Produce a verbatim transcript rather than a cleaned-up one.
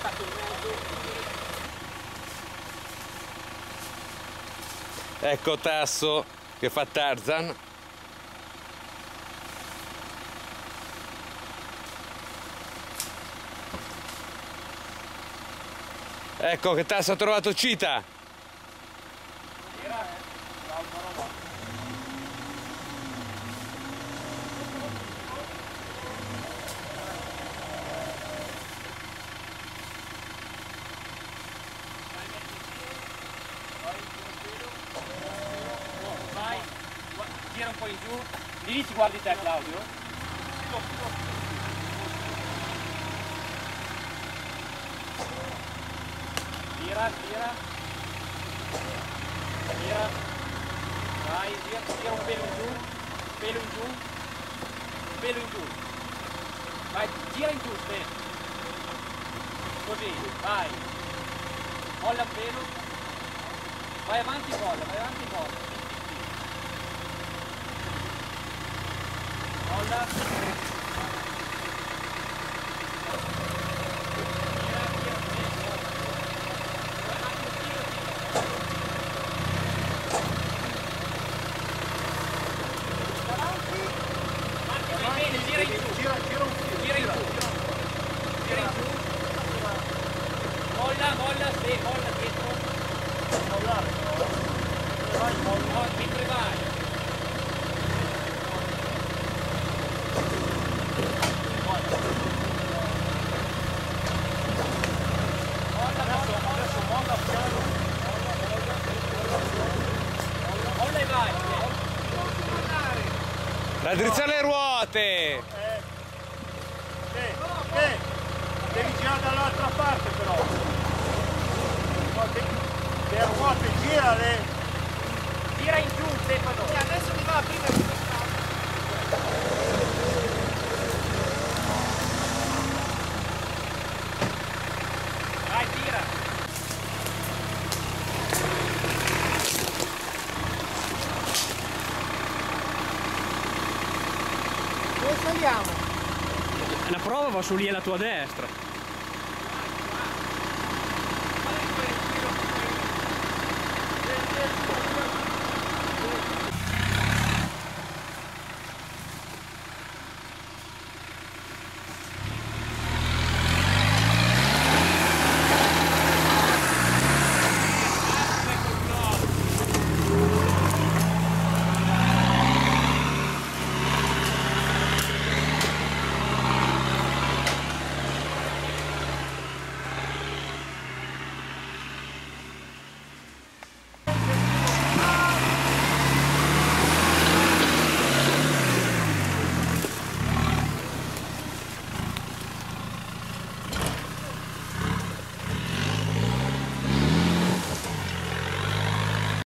Ecco Tasso che fa Tarzan. Ecco che Tasso ha trovato Cita. Vai, gira un po' in giù. Di lì ci guardi te, Claudio. Gira, gira. Gira. Vai, gira, gira un pelo in giù. Un pelo in giù. Un pelo in giù. Vai, gira in giù, Ste. Così, vai. Molla un pelo. Vai avanti, molla, vai avanti, molla. Molla. Gira, gira, gira. Vai avanti un tiro, tiro. Avanti. Avanti, vai bene, gira in giù. Gira, gira un tiro. Gira in giù. Gira in giù. Molla, molla, sì, molla dietro. Mollare. Vai, molla. Mentre vai. Raddrizzare le ruote! Eh, eh, eh, devi girare dall'altra parte però. Le ruote girale. Gira in giù, Stefano. E adesso mi va prima di Vai, tira. Dove saliamo? La prova va su lì alla tua destra.